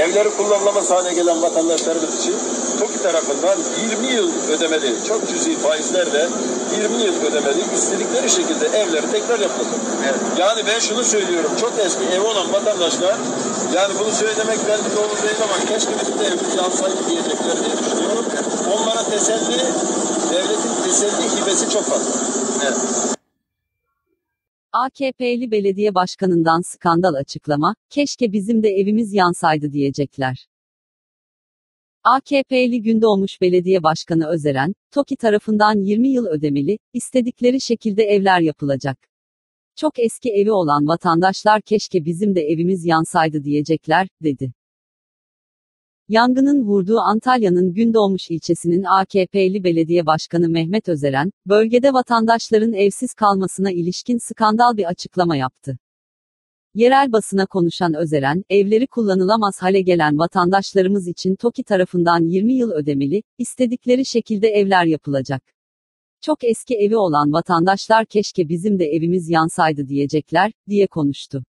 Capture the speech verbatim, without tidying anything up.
evleri kullanılamaz hale gelen vatandaşlarımız için TOKİ tarafından yirmi yıl ödemeli, çok cüzi faizlerle yirmi yıl ödemeli, istedikleri şekilde evleri tekrar yapılacak. Evet. Yani ben şunu söylüyorum, çok eski ev olan vatandaşlar, yani bunu söylemek belki doğru değil ama keşke bizim de evimiz yansaydı diyecekler diye düşünüyorum. Onlara teselli, devletin teselli hibesi çok fazla. Evet. A K P'li belediye başkanından skandal açıklama, keşke bizim de evimiz yansaydı diyecekler. A K P'li Gündoğmuş Belediye Başkanı Özeren, TOKİ tarafından yirmi yıl ödemeli, istedikleri şekilde evler yapılacak. Çok eski evi olan vatandaşlar keşke bizim de evimiz yansaydı diyecekler, dedi. Yangının vurduğu Antalya'nın Gündoğmuş ilçesinin A K P'li Belediye Başkanı Mehmet Özeren, bölgede vatandaşların evsiz kalmasına ilişkin skandal bir açıklama yaptı. Yerel basına konuşan Özeren, evleri kullanılamaz hale gelen vatandaşlarımız için TOKİ tarafından yirmi yıl ödemeli, istedikleri şekilde evler yapılacak. Çok eski evi olan vatandaşlar keşke bizim de evimiz yansaydı diyecekler, diye konuştu.